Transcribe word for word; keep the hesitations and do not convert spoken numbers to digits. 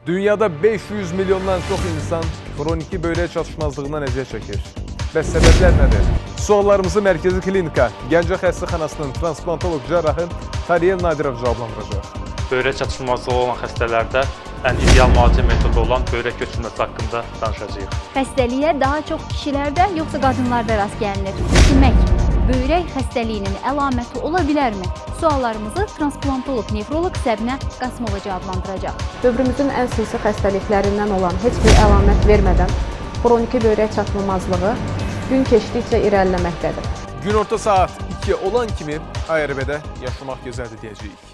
Dünyada beş yüz milyondan çox insan xroniki böbrək çatışmazlığından əziyyət çəkir. Bəs səbəblər nədir? Suallarımızı Mərkəzi Klinika Gəncə Xəstəxanasının transplantoloq cərrahı Tariyel Nadirov cavablandıracaq. Böbrək çatışmazlığı olan xəstələrdə ən ideal müalicə metodu olan böbrək köçürməsi haqqında danışacağıq. Xəstəliyə daha çox kişilərdə yoxsa qadınlarda rast gəlinir? Demək, böbrək xəstəliyinin əlaməti ola bilərmi? Suallarımızı transplantoloq nefroloq Səbinə Qasımova cavablandıracaq. Böbrümüzün ən xüsusi xəstəliklərindən olan heç bir əlamət vermədən xroniki böbrək çatışmazlığı gün keçdikcə irəliləməkdədir. Günorta saat iki olan kimi A R B-də yaşamaq gözəldir deyəcəyik.